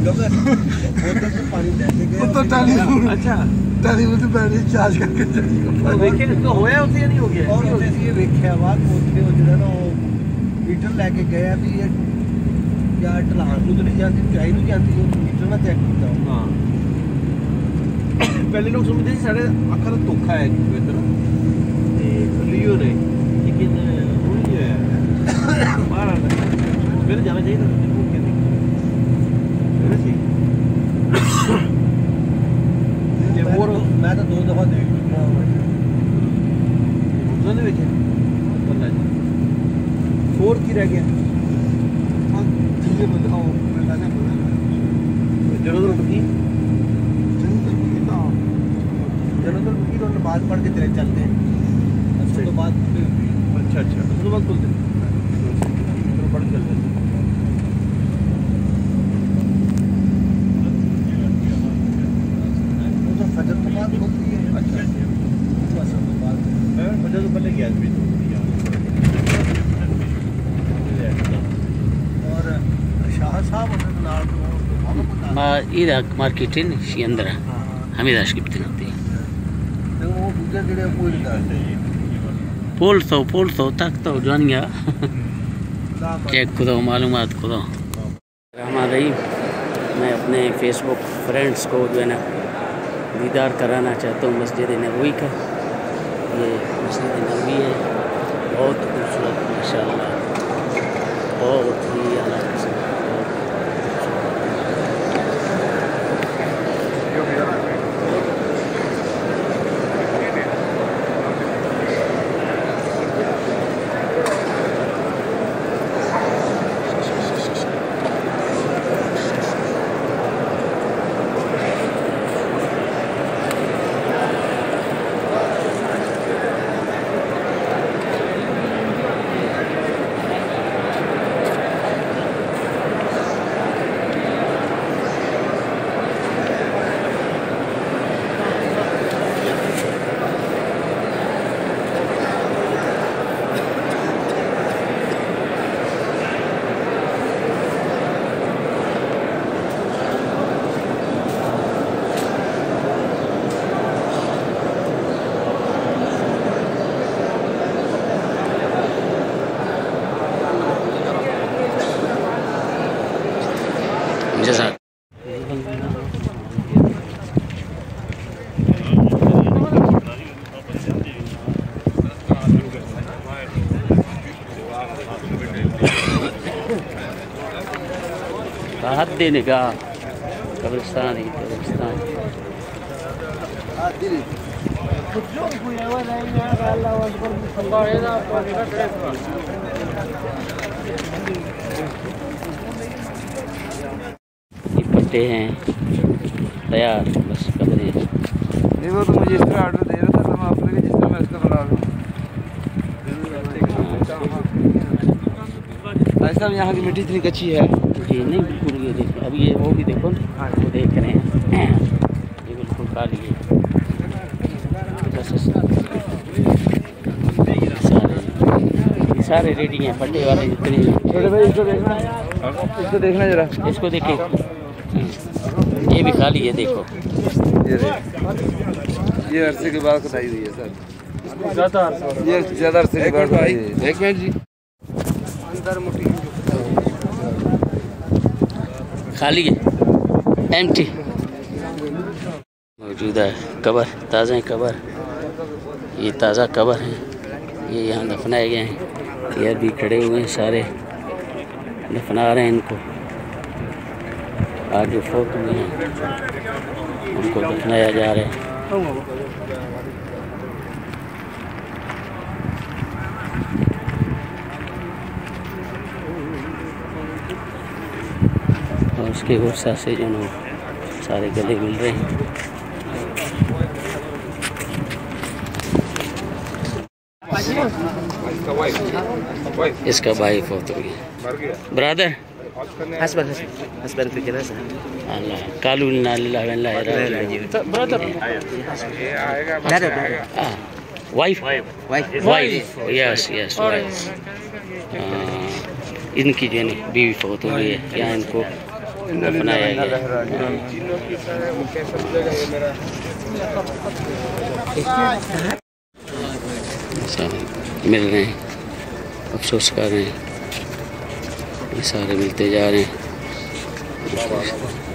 तो टेलीफोन अच्छा टेलीफोन से बैटरी चार्ज करके ਵੇਖੇ तो होया ਉੱਥੇ ਜਾਂ ਨਹੀਂ ਹੋ ਗਿਆ और ये ਵੇਖਿਆ ਵਾ ਉੱਥੇ ਉਹ ਜਿਹੜਾ ਨਾ ਉਹ ਮੀਟਰ ਲੈ ਕੇ ਗਏ ਆ ਵੀ ਇਹ ਜਾਂ ਢਲਾਣ ਨੂੰ ਤਾਂ ਨਹੀਂ ਜਾਂਦੀ ਚਾਹੀ ਨੂੰ ਜਾਂਦੀ ਉਹ ਮੀਟਰ ਨਾਲ ਚੈੱਕ ਕੀਤਾ ਹਾਂ ਪਹਿਲੇ ਲੋਕ ਸਮਝਦੇ ਸੀ ਸਾਡੇ ਅੱਖਾਂ ਦਾ ਧੋਖਾ ਹੈ ਇੱਧਰ ਤੇ ਲਿਓ ਨਹੀਂ ਲੇਕਿਨ ਉਹ ਨਹੀਂ ਹੋਇਆ ਬਾਹਰ ਆ ਫਿਰ ਜਾਣਾ ਚਾਹੀਦਾ मैं तो 2 दफा देख चुका हूं दोनों देखे बल्ला जी 4 की रह गया हां चीजें बताओ मैं लाना जरूर की जरूर की तो नमाज पढ़ के चले चलते हैं उसके तो बाद अच्छा उसके बाद खुलते तो पढ़ के चलते फजर तो बाद होती है अच्छा मैं फजर तो पहले गया भी और शाह साहब नाल ما إذا ماركتين شيء عندنا هم إذا شكبتنا تي वो दूसरे ਜਿਹੜੇ ਕੋਈ पول तो तक तो जानिया चेक करो मालूमात करो हमारे मैं अपने फेसबुक फ्रेंड्स को जो है ना दीदार कराना चाहता हूँ मस्जिद नबवी का। ये मस्जिद नबवी है बहुत खूबसूरत माशाअल्लाह बहुत ही अला किस्म जज़ाक राहत देने का कब्रिस्तान ही कब्रिस्तान हैं तैयार बस कब्रें नहीं वो तो मुझे इस तरह ऑर्डर दे रहा था तो मैं अपने लिए जिस तरह मैं इसका बना रहा हूँ भाई साहब यहाँ की मिट्टी इतनी कच्ची है जी नहीं बिल्कुल ये देखो अब ये वो भी देखो हाँ वो देख रहे हैं ये बिल्कुल काली है सारे रेडी हैं पट्टे वाले जितने छोटे भाई इसको देखना जरा इसको देखें ये भी खाली है देखो ये अरसे के बाद कटाई हुई है सर ये ज़्यादा अरसे के बाद कटाई हुई है एक मिनट जी अंदर मुट्ठी खाली है एम्प्टी मौजूदा है कबर ताज़ा है कबर ये ताज़ा कबर है ये यहाँ दफनाए गए हैं ये अभी खड़े हुए हैं सारे दफना रहे हैं इनको आगे फोट हुए हैं उनको दफनाया जा रहा है और उसके गुस्सा से जो ना सारे गले मिल रहे हैं इसका भाई फोट हो गया ब्रदर हस्बैंड फिक्र है अल्लाह कालू ना लिल्लाह व इन्ना इलैहि राजिऊन ब्रदर वाइफ यस वाइफ इनकी जो है बीवी फोट हो गई है यहाँ इनको अपनाया गया है। मिल रहे हैं, अफसोस कर रहे हैं, ये सारे मिलते जा रहे हैं।